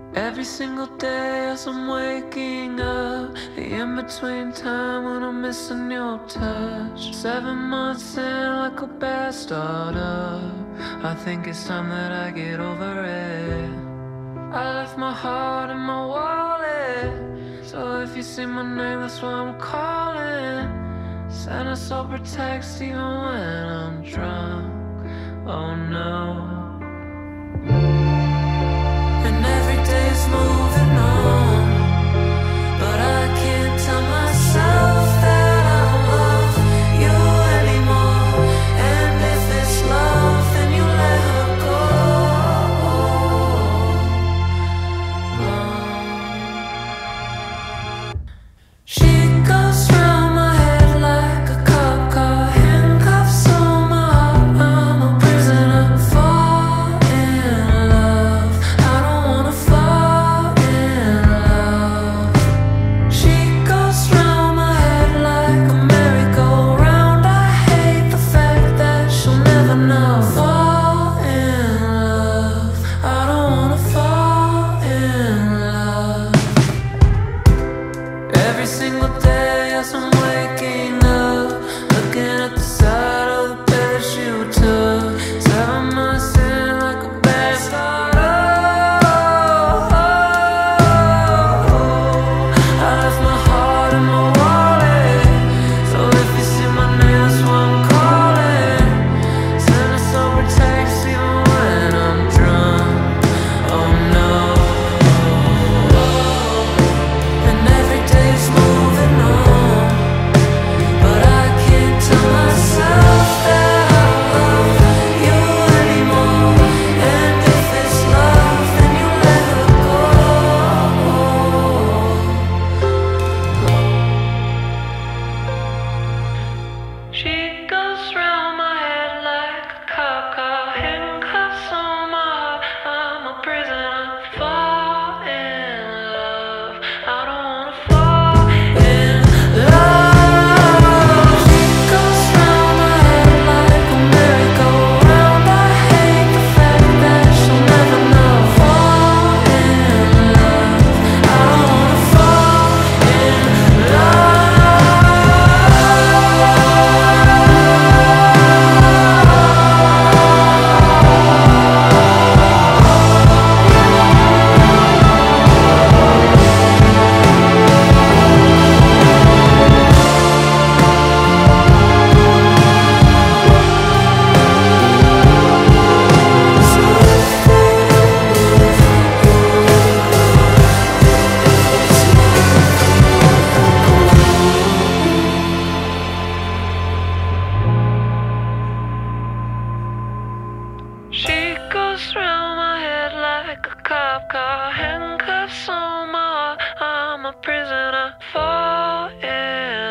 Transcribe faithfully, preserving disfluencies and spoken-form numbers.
Every single day as I'm waking up, the in-between time when I'm missing your touch. Seven months in like a bad startup, I think it's time that I get over it. I left my heart in my wallet, so if you see my name, that's why I'm calling. Send a sober text even when I'm drunk. Oh no. And every day's moving on, but I can't tell myself that I love you anymore. And if it's love, then you let her go. She goes round my head like a cop car, handcuffs on my heart. I'm a prisoner. Fall in love, I don't wanna fall in love. She goes round my head like a merry-go-round. I hate the fact that she'll never know. Fall in love, I don't wanna fall in love. Every single day as I'm waking up, looking at the side of the bed that you took. Seven months in like a bad startup. I left my heart in my wallet, so if you see my name, that's why I'm calling. Send a sober text even when I'm drunk. Oh no. And every day's moving on, but I can't tell myself that I love you anymore. And if it's love, then you let her go. She goes round my head like a cop car, handcuffs on my heart. I'm a prisoner. Fall in love, I don't wanna fall in love. She goes round my head like a merry-go-round. I hate the fact that she'll never know. Fall in love, I don't wanna fall in love. She goes round my head like a cop car, handcuffs on my heart. I'm a prisoner. Fall in